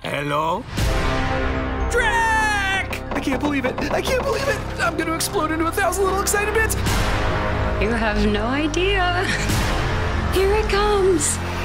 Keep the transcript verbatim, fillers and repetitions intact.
Hello? Drac! I can't believe it. I can't believe it. I'm gonna explode into a thousand little excited bits. You have no idea. Here it comes.